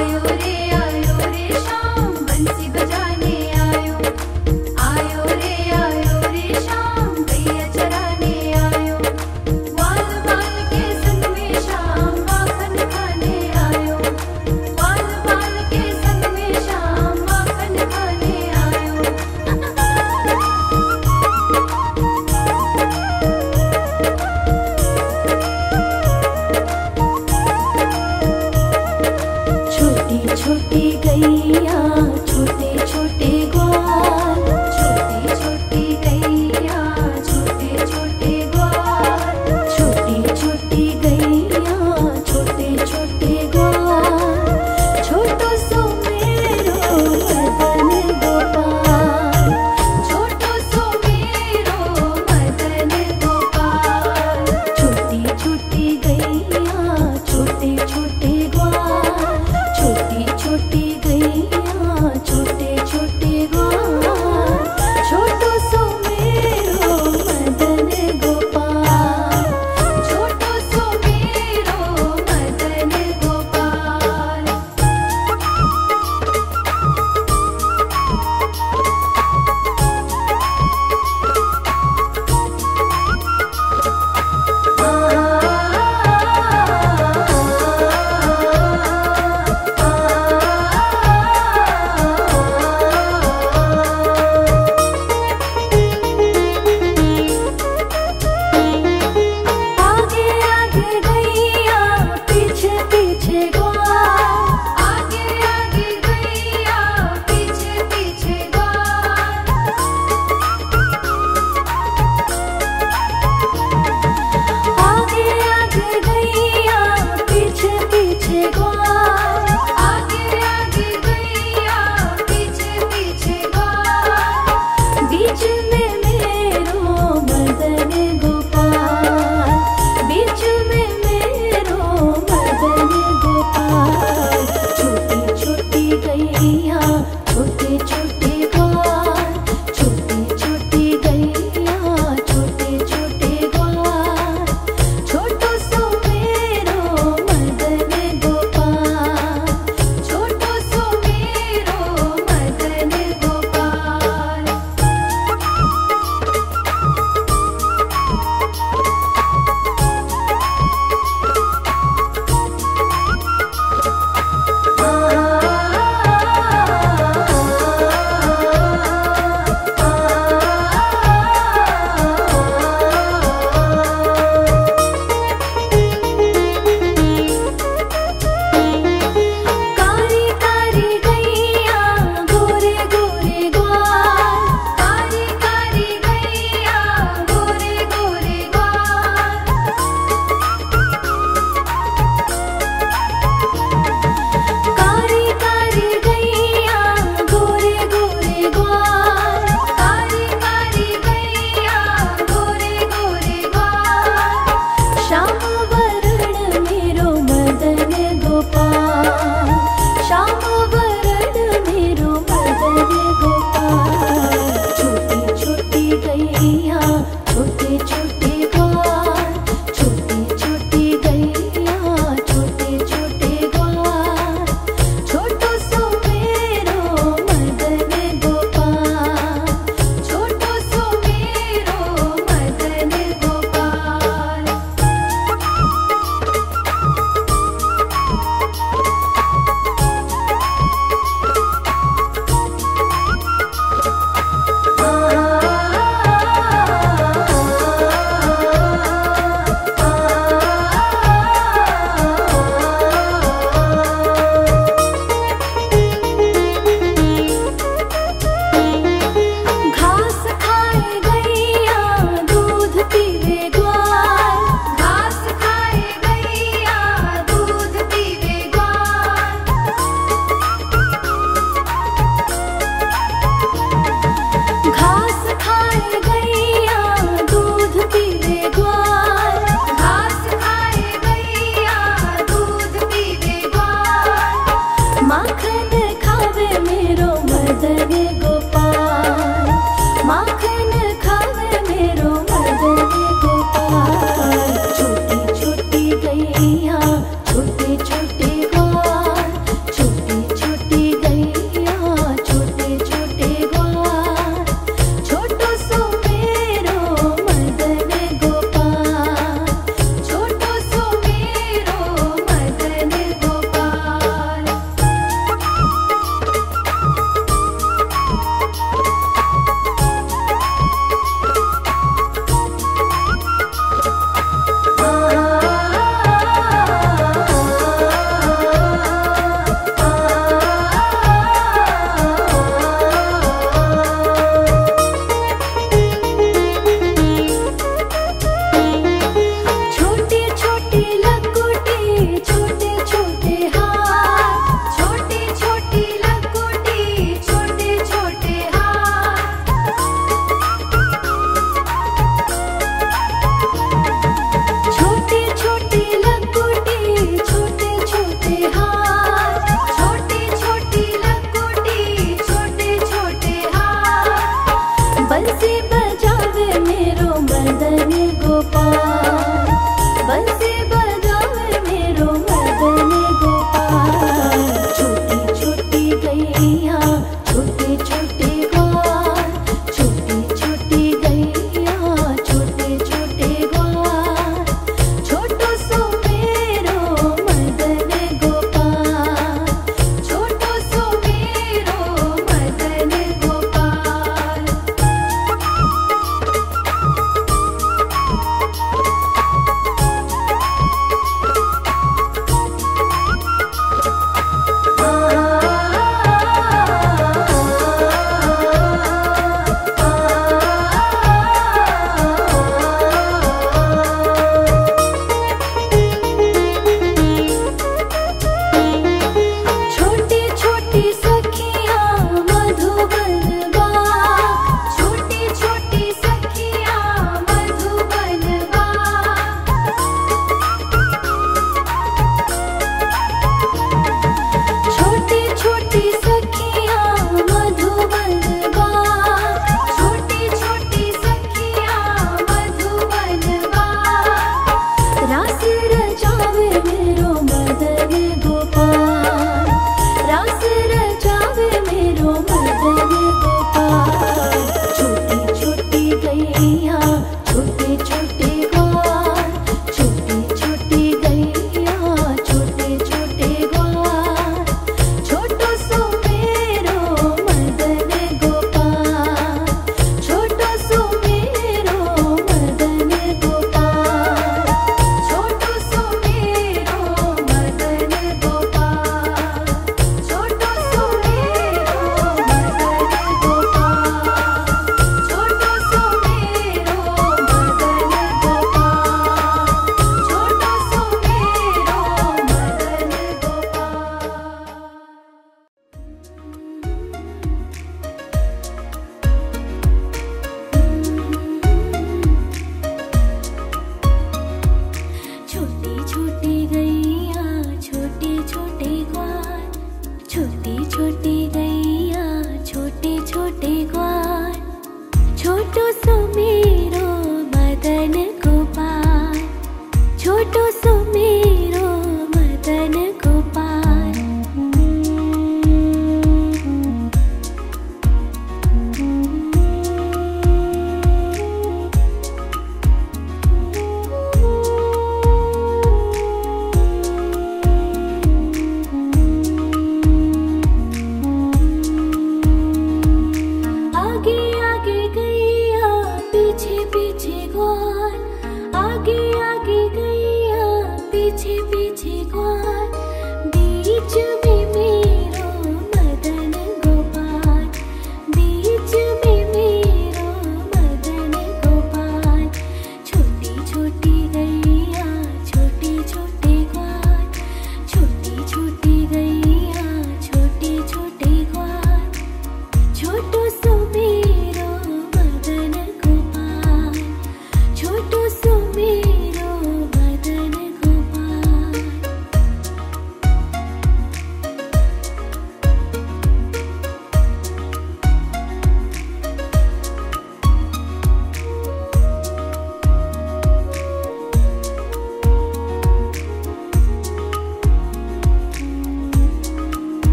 आयो रे श्याम बंसी बजाने आयो। आयो रे श्याम गैया चराने आयो। ग्वाल बाल के संग में श्याम माखन खाने आयो। ग्वाल बाल के संग में श्याम माखन खाने आयो। छोटी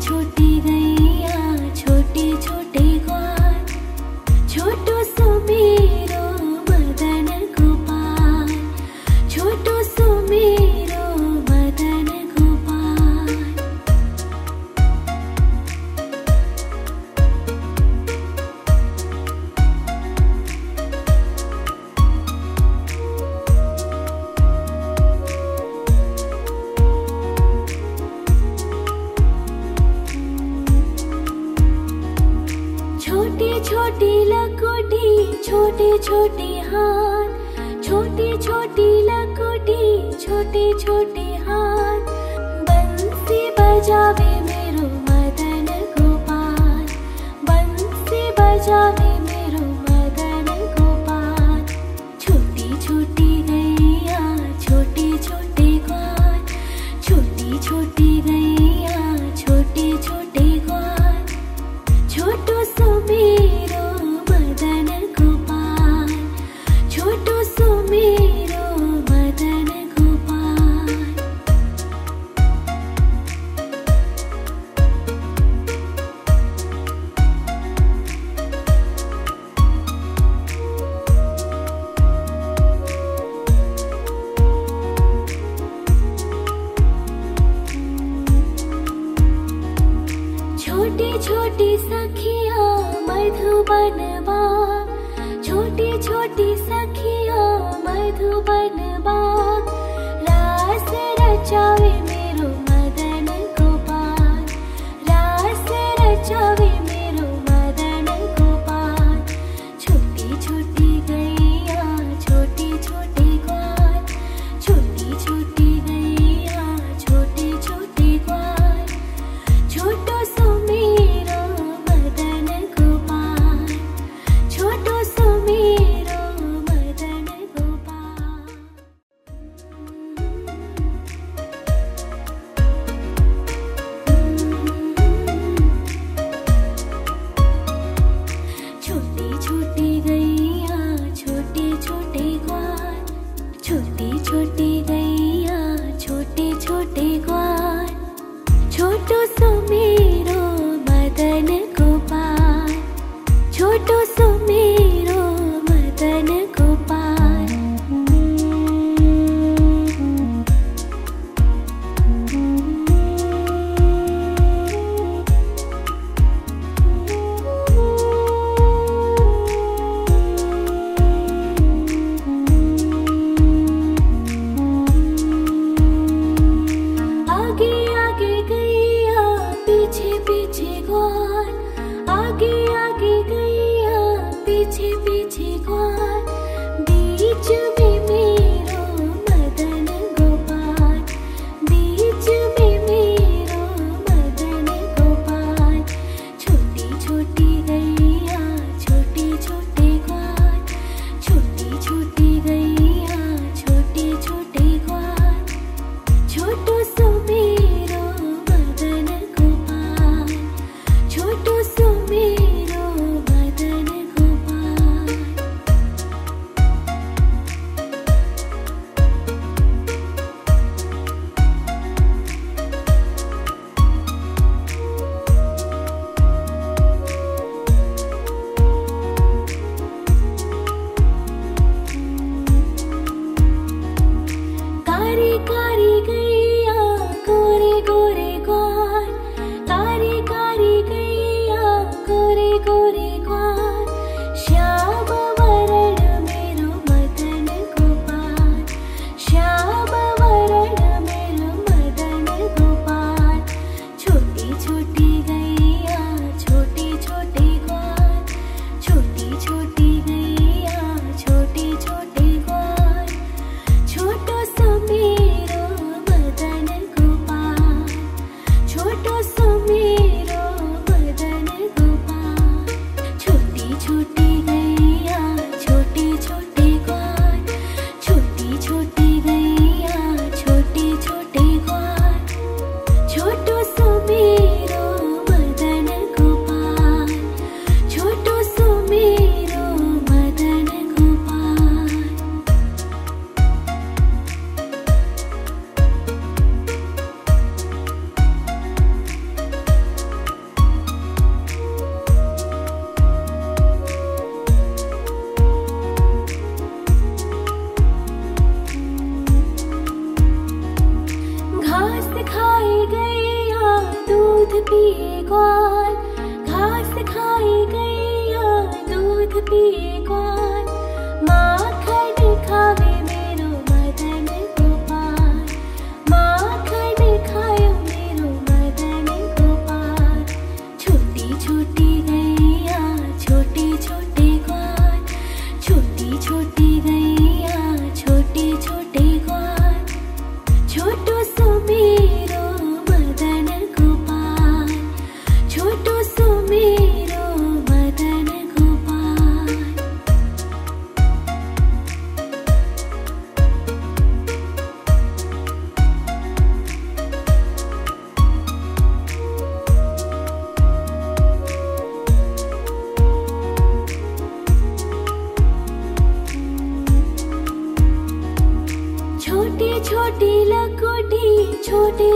छोटी गैया छोटे छोटे ग्वाल, छोटो सो मेरो मदन गोपाल, छोटो सो मेरो मदन गोपाल। छोटी छोटी लकोटी छोटे छोटे हाथ, छोटी छोटी लकोटी छोटे छोटे हाथ, बंसी बजावे मेरो मदन गोपाल, बंसी बजावे मेरो मदन गोपाल। छोटी छोटी गैया छोटे छोटे ग्वाल, छोटी छोटी गैया छोटे छोटे ग्वाल, छोटो सो मेरो मदन गोपाल, छोटो सो मेरो मदन गोपाल। छोटी छोटी सखिया मधुबन बाग, छोटी छोटी सखिया मधुबन बाग, रास रचावे मेरो मदन गोपाल, रास रचावे मेरो मदन गोपाल। छोटी छोटी गैया छोटे छोटे ग्वाल, छोटी छोटी गैया छोटे छोटे ग्वाल, छोटो सो मेरो मदन गोपाल, छोटो सो मेरो मदन गोपाल। छोटी छोटी गैया छोटे छोटे ग्वाल, छोटी छोटी गैया छोटे छोटे ग्वाल, छोटो सो मेरो मदन गोपाल, छोटो सो मेरो मदन गोपाल। आगे आगे गैया पीछे पीछे ग्वाल, आगे आगे गैया पीछे पीछे ग्वाल, बीच में मेरो मदन गोपाल, बीच में मेरो मदन गोपाल। छोटी छोटी गैया छोटे छोटे ग्वाल, छोटी छोटी गैया छोटे छोटे ग्वाल, छोटो सो मेरो मदन गोपाल, छोटो सो मेरो मदन गोपाल। कारी कारी गैया गोरे गोरे ग्वाल, कारी कारी गैया गोरे गोरे ग्वाल, श्याम वरण मेरो मदन गोपाल, श्याम वरण मेरो मदन गोपाल। छोटी छोटी गैया छोटे छोटे ग्वाल, छोटी छोटी गैया छोटे छोटे ग्वाल, छोटो सो मेरो मदन गोपाल, छोटो सो मेरो मदन गोपाल। छोटी छोटी गैया छोटे छोटे ग्वाल, छोटी छोटी गैया छोटे छोटे ग्वाल, छोटो सो मेरो मदन गोपाल, छोटो सो मेरो मदन गोपाल।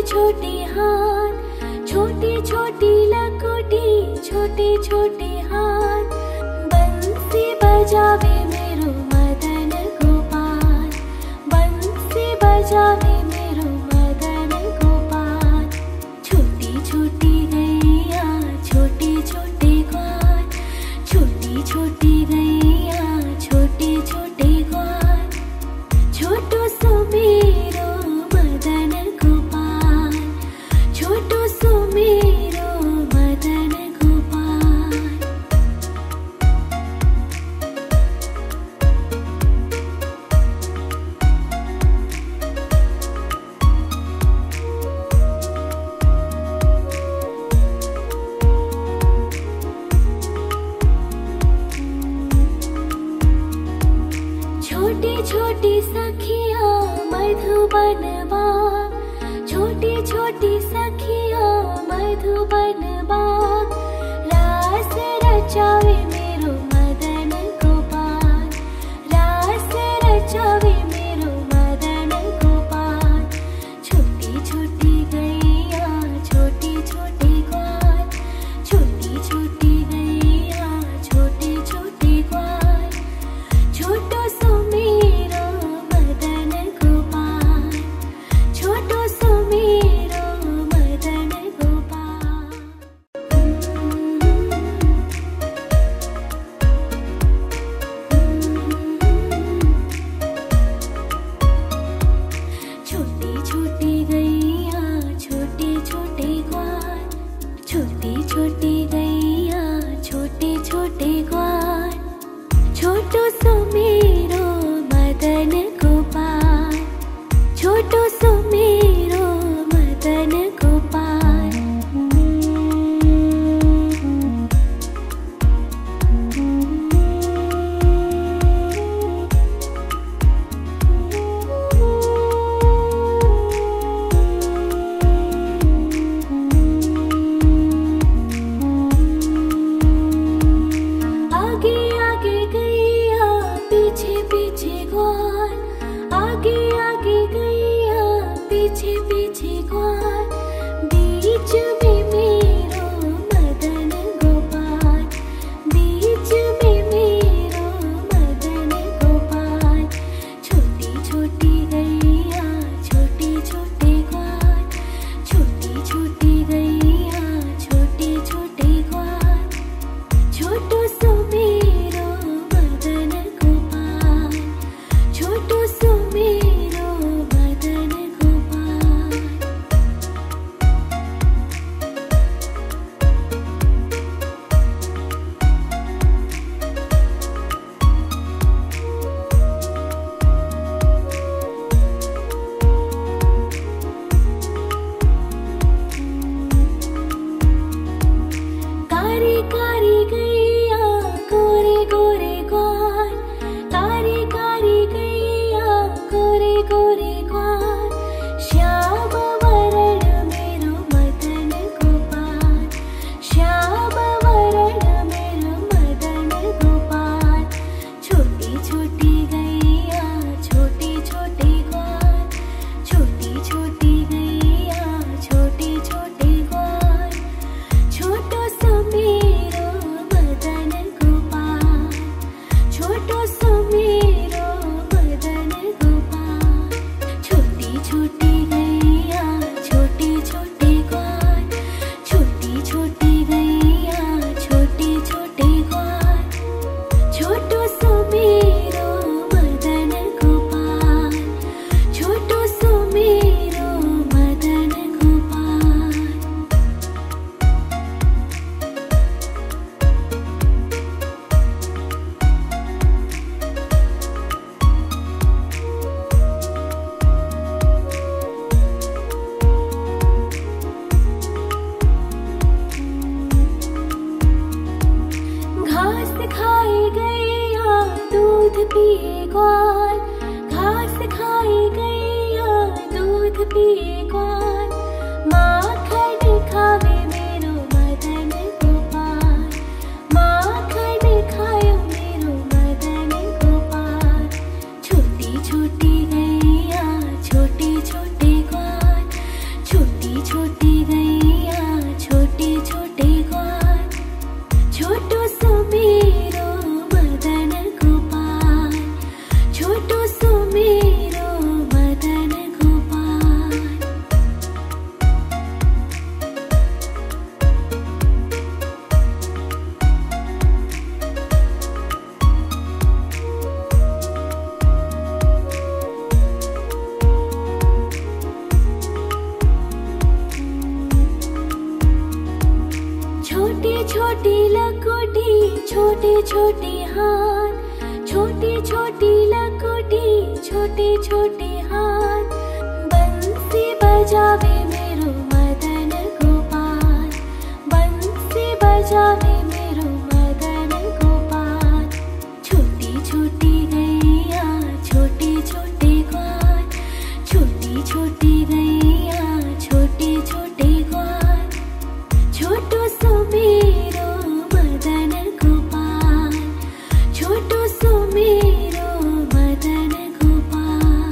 छोटे हाथ, छोटी छोटी लकोटी, छोटे छोटे हाथ, बंसी बजावे मेरो मदन गोपाल, बंसी बजावे मेरो मदन गोपाल। छोटी छोटी गैया, छोटे छोटे ग्वाल, छोटी छोटी गैया, छोटे छोटे ग्वाल, छोटो सो मेरो मदन गोपाल, छोटो सो मेरो मदन गोपाल। छोटी छोटी सखिया मधुबन बाग, छोटी छोटी सखिया मधुबन बाग, रास रचावे मेरो मदन गोपाल, रास रचावे मेरो मदन गोपाल। छोटी छोटी गैया, छोटी छोटी ग्वाल, छोटी छोटी गैया, छोटे छोटे ग्वाल, छोटो सो मेरो मदन गोपाल, छोटो सो मेरो मदन गोपाल। छोटी छोटी गैया, छोटे छोटे ग्वाल, छोटी छोटी गैया, छोटे छोटे ग्वाल, छोटो सो मेरो मदन गोपाल, छोटो सो मेरो मदन गोपाल। आगे आगे गैया, पीछे पीछे ग्वाल, आगे आगे गैया, पीछे पीछे ग्वाल, बीच में मेरो मदन गोपाल, बीच में मेरो मदन गोपाल। छोटी छोटी गैया, छोटे छोटे ग्वाल, छोटी छोटी गैया, छोटे छोटे ग्वाल, छोटो सो मेरो मदन गोपाल, छोटो सो मेरो मदन गोपाल। कारी कारी गैया, गोरे गोरे ग्वाल, कारी कारी गैया, गोरे गोरे ग्वाल, श्याम वरण मेरो मदन गोपाल, श्याम वरण मेरो मदन गोपाल। छोटी छोटी गैया, छोटे छोटे ग्वाल, छोटी छोटी गैया, छोटे छोटे ग्वाल, छोटो सो मेरो मदन गोपाल, छोटो सो मेरो मदन गोपाल। छोटी छोटी गैया, छोटे छोटे ग्वाल, छोटी छोटी गैया, छोटे छोटे ग्वाल, छोटो सो मेरो मदन गोपाल, छोटो सो मेरो मदन गोपाल। घास खाए गैया, दूध पिए ग्वाल, घास खाए गैया, दूध पिए ग्वाल, माखन खावे मेरो मदन गोपाल, माखन खायो मेरो मदन गोपाल। छोटी छोटी गैया, छोटे छोटे ग्वाल, छोटी छोटी लकोटी छोटे छोटे हाथ, छोटी छोटी लकोटी छोटे छोटे हाथ, बंसी बजावे मेरो मदन गोपाल, बंसी बजावे मेरो मदन गोपाल। छोटी छोटी गैया छोटे छोटे ग्वाल, छोटी छोटी गैया छोटे छोटे ग्वाल, छोटो सो मेरो मदन गोपाल, छोटो सो मेरो मदन गोपाल।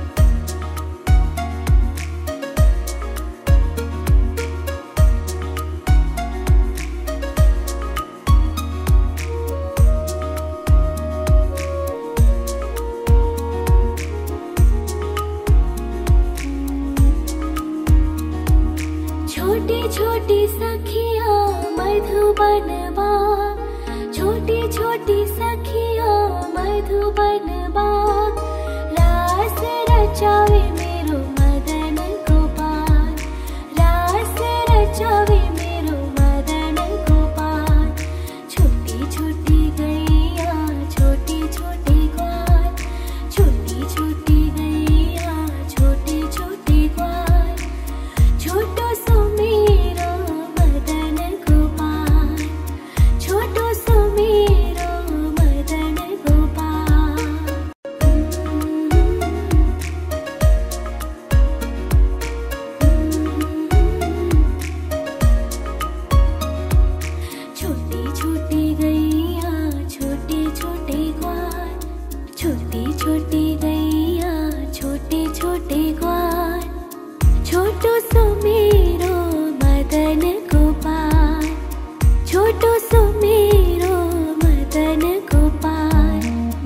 छोटी छोटी सखिया मधुबन बाग, छोटी छोटी सखिया मधुबन बाग, रास रचावे मेरो मदन गोपाल, रास रचावे मेरो मदन गोपाल। छोटी छोटी गैया छोटी छोटी ग्वाल, छोटी छोटी गैया छोटे छोटे ग्वाल, छोटो सो मेरो मदन गोपाल, छोटो सो मेरो मदन गोपाल। छोटी छोटी गैया छोटे छोटे ग्वाल, छोटी छोटी गैया छोटे छोटे ग्वाल, छोटो सो मेरो मदन गोपाल, छोटो सो मेरो मदन गोपाल।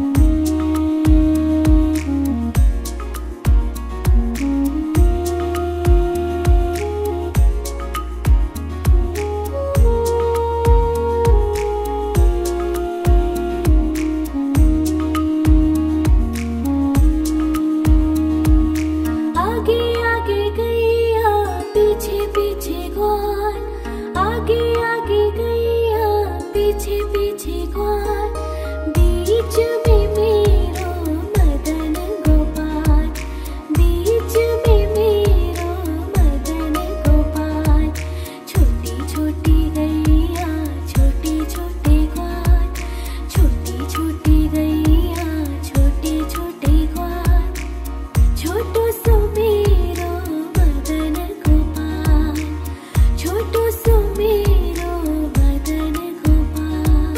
आगे आगे गैया पीछे पीछे ग्वाल, आगे आगे गैया पीछे पीछे ग्वाल, बीच में मेरो मदन गोपाल, बीच में मेरो मदन गोपाल। छोटी छोटी गैया छोटे छोटे ग्वाल, छोटी छोटी गैया छोटे छोटे ग्वाल, छोटो सो मेरो मदन गोपाल, छोटो सो मेरो मदन गोपाल।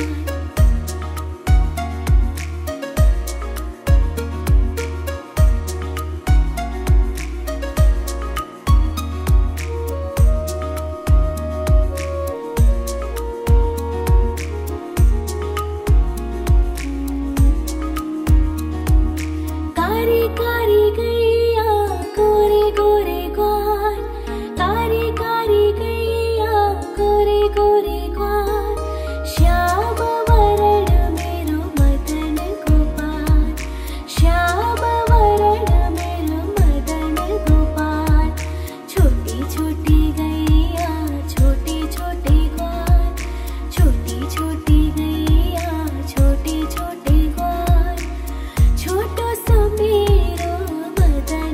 कारी कारी गैया गोरे गोरे ग्वाल, कारी कारी गैया गोरे गोरे ग्वाल, श्याम वरण मेरो मदन गोपाल, श्याम वरण मेरो मदन गोपाल। छोटी छोटी गैया छोटे छोटे ग्वाल, छोटी छोटी गैया छोटे छोटे ग्वाल, छोटो सो मेरो मदन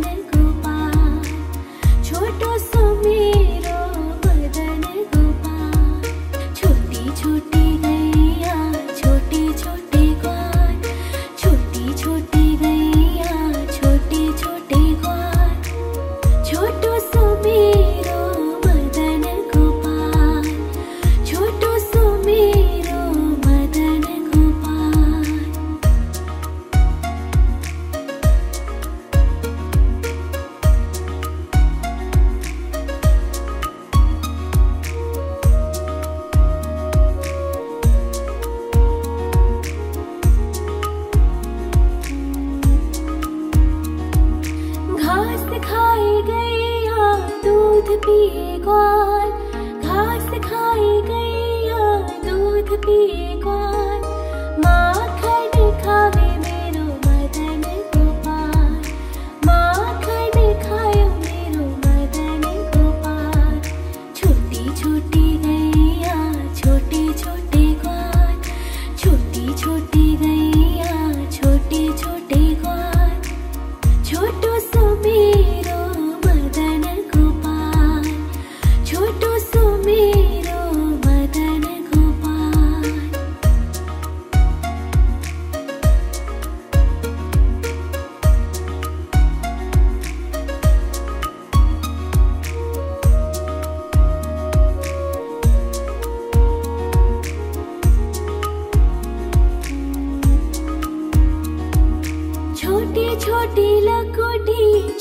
गोपाल, छोटो सो मेरो मदन गोपाल।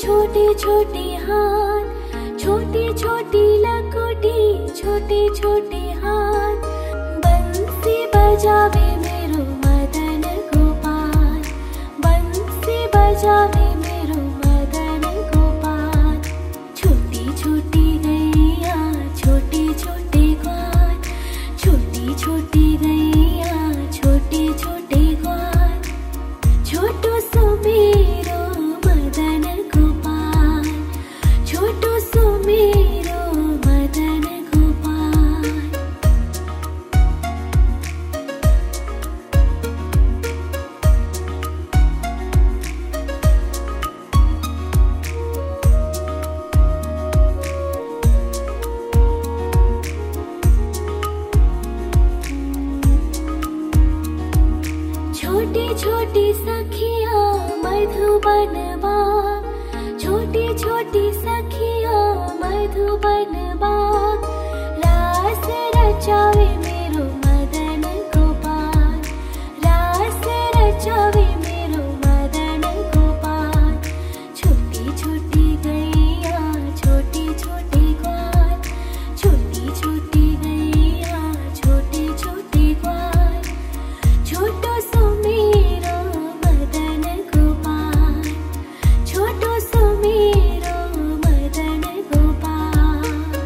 छोटे छोटे हाथ, छोटी छोटी लकोटी, छोटे छोटे हाथ, बंसी बजावे मेरो मदन गोपाल, बंसी बजावे मेरो मदन गोपाल। छोटी छोटी गैया, छोटे छोटे ग्वाल, छोटी छोटी गैया, छोटे छोटे ग्वाल, छोटो सो मेरो मदन गोपाल, छोटो सो मेरो मदन गोपाल। छोटी छोटी सखियाँ मधुबन बाग, छोटी छोटी सखियाँ मधुबन बाग, रास रचावे मेरो मदन गोपाल, रास रचावे मेरो मदन गोपाल। छोटी छोटी गैया, छोटी छोटी ग्वाल, छोटी छोटी गैया, छोटी छोटी ग्वाल, छोटो सो मेरो मदन गोपाल, छोटो सो मेरो मदन गोपाल।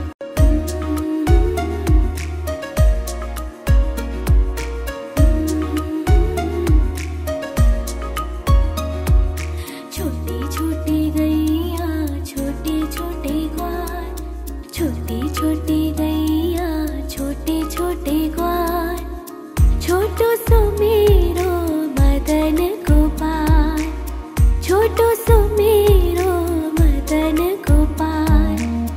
छोटी छोटी गैया, छोटे छोटे ग्वाल, छोटी छोटी गैया, छोटे छोटे ग्वाल, छोटो सो मेरो मदन गोपाल, छोटो सो मेरो मदन गोपाल।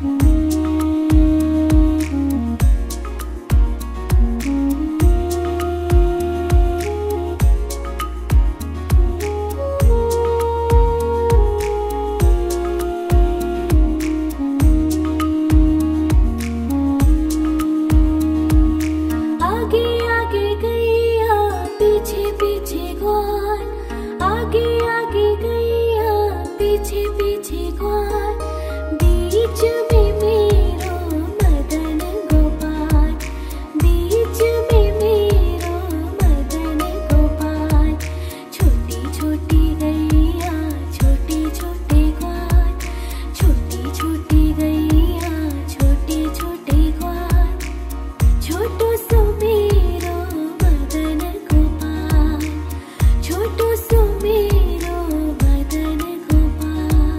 आगे आगे गैया, पीछे पीछे ग्वाल, आगे आगे गैया, पीछे पीछे ग्वाल, बीच में मेरो मदन गोपाल, बीच में मेरो मदन गोपाल। छोटी छोटी गैया, छोटे छोटे ग्वाल, छोटी छोटी गैया, छोटे छोटे ग्वाल, छोटो सो मेरो मदन गोपाल, छोटो सो मेरो मदन गोपाल।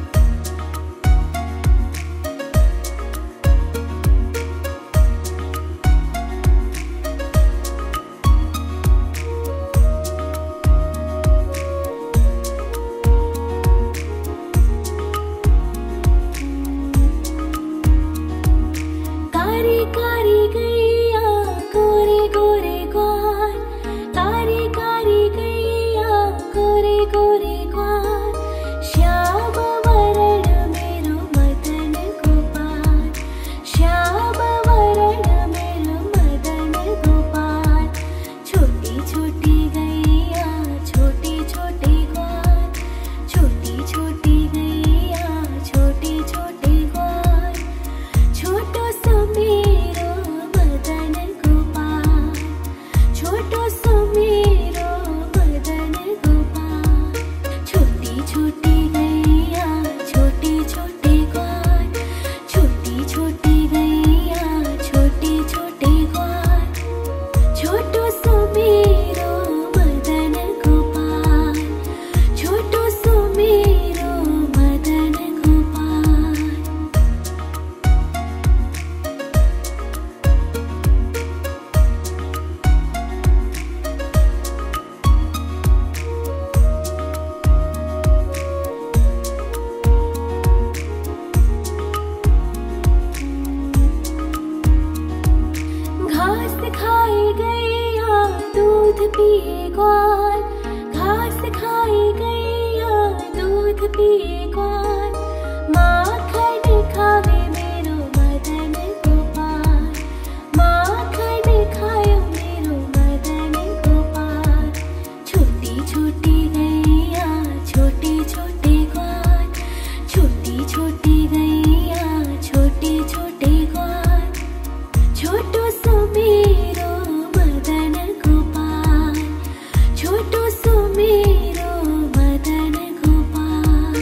कारी कारी गैया, गोरे गोरे ग्वाल, कारी कारी गैया, गोरे गोरे ग्वाल, श्याम वरण मेरो मदन गोपाल, श्याम वरण मेरो मदन गोपाल। छोटी छोटी गैया, छोटे छोटे ग्वाल, छोटी छोटी गैया, छोटे छोटे ग्वाल, छोटो सो मेरो मदन गोपाल, छोटो सो मेरो मदन गोपाल। छोटी छोटी गैया, छोटे छोटे ग्वाल, छोटी छोटी गैया, छोटे छोटे ग्वाल, छोटो सो मेरो मदन गोपाल, छोटो सो मेरो मदन गोपाल। घास खाए गैया, दूध पिए ग्वाल, घास खाए गैया, दूध पिए ग्वाल, माखन खावे मेरो मदन गोपाल, माखन खायो मेरो मदन गोपाल। छोटी छोटी गैया, छोटे छोटे ग्वाल, मेरो मदन गोपाल, छोटू सो मेरो मदन गोपाल।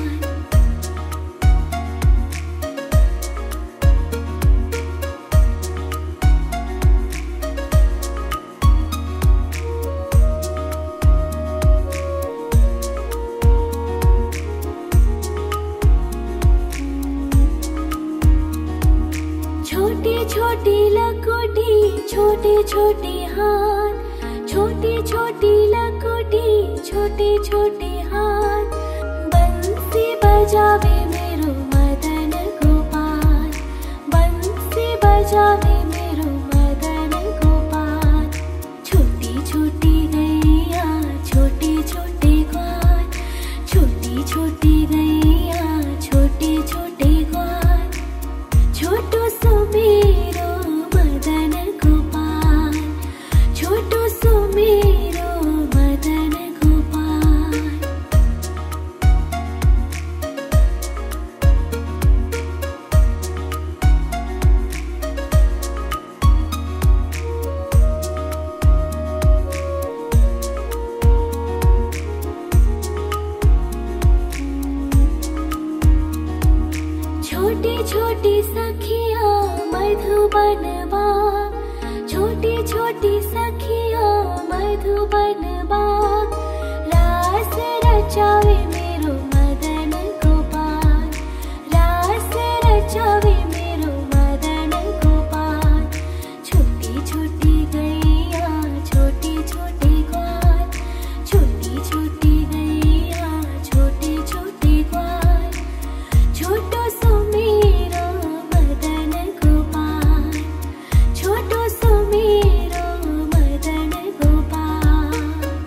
छोटी छोटी लकोटी, छोटे छोटे हाथ, छोटी छोटी लकोटी, छोटे छोटे हाथ, बंसी बजावे मेरो मदन गोपाल, बंसी बजावे मेरो